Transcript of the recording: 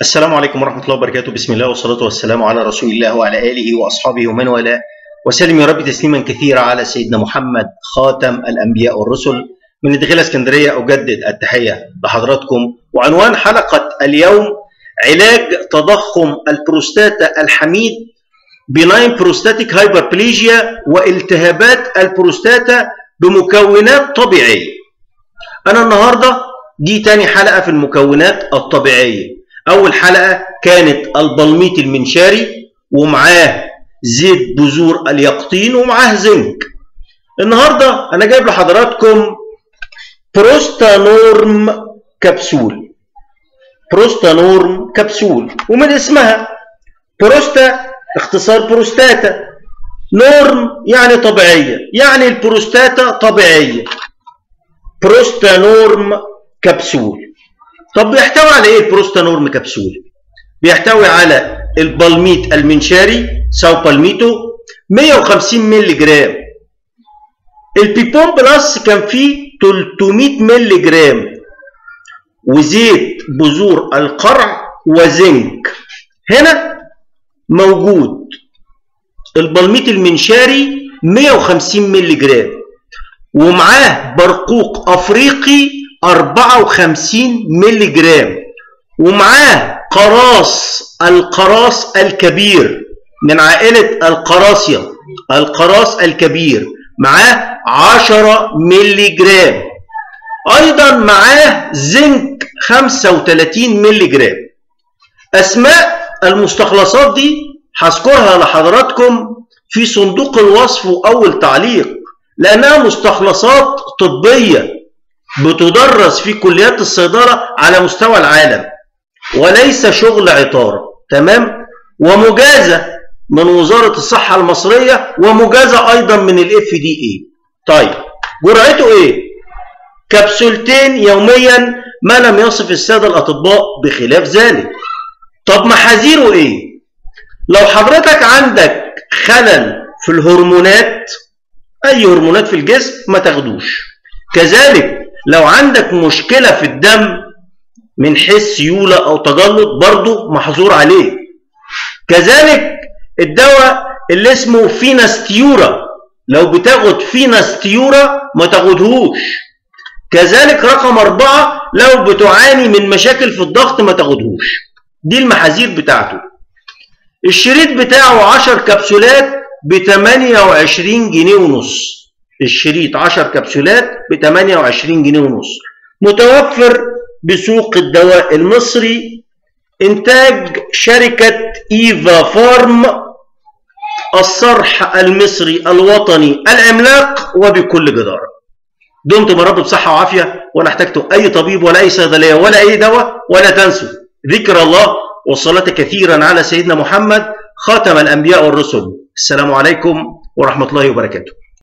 السلام عليكم ورحمة الله وبركاته. بسم الله والصلاة والسلام على رسول الله وعلى آله وأصحابه ومن والاه، وسلم يا رب تسليما كثيرا على سيدنا محمد خاتم الأنبياء والرسل. من الداخلة اسكندرية أجدد التحية لحضراتكم، وعنوان حلقة اليوم علاج تضخم البروستاتا الحميد بناين بروستاتيك هايبربليجيا والتهابات البروستاتا بمكونات طبيعية. أنا النهاردة دي تاني حلقة في المكونات الطبيعية. أول حلقة كانت البلميط المنشاري ومعاه زيت بذور اليقطين ومعاه زنك. النهاردة أنا جايب لحضراتكم بروستانورم كبسول. بروستانورم كبسول، ومن اسمها بروستا اختصار بروستاتا، نورم يعني طبيعية، يعني البروستاتا طبيعية. بروستانورم كبسول. طب بيحتوي على ايه البروستانورم كبسول؟ بيحتوي على البلميط المنشاري ساو بالميتو 150 مللي جرام. البيبون بلس كان فيه 300 مللي جرام، وزيت بذور القرع وزنك. هنا موجود البلميط المنشاري 150 مللي جرام، ومعاه برقوق افريقي 54 مللي جرام، ومعاه القراص الكبير من عائلة القراصية، القراص الكبير معاه 10 مللي جرام. أيضا معاه زنك 35 مللي جرام. أسماء المستخلصات دي هذكرها لحضراتكم في صندوق الوصف وأول تعليق، لأنها مستخلصات طبية بتدرس في كليات الصيدلة على مستوى العالم، وليس شغل عطارة. تمام؟ ومجازة من وزارة الصحة المصرية، ومجازة أيضا من الFDA. طيب جرعته إيه؟ كبسولتين يوميا، ما لم يصف السادة الأطباء بخلاف ذلك. طب محاذيره إيه؟ لو حضرتك عندك خلل في الهرمونات، أي هرمونات في الجسم، ما تاخدوش. كذلك لو عندك مشكلة في الدم من حيث سيولة أو تجلط، برضو محظور عليه. كذلك الدواء اللي اسمه فيناستيورا، لو بتاخد فيناستيورا ما تاخدهوش. كذلك رقم 4، لو بتعاني من مشاكل في الضغط ما تاخدهوش. دي المحاذير بتاعته. الشريط بتاعه 10 كبسولات ب 28 جنيه ونص. الشريط 10 كبسولات ب 28 جنيه ونص، متوفر بسوق الدواء المصري، إنتاج شركة إيفا فارم، الصرح المصري الوطني العملاق، وبكل جدارة. دمتم يا رب بصحة وعافية، ولا احتجتوا أي طبيب ولا أي صيدلية ولا أي دواء، ولا تنسوا ذكر الله والصلاة كثيرا على سيدنا محمد خاتم الأنبياء والرسل. السلام عليكم ورحمة الله وبركاته.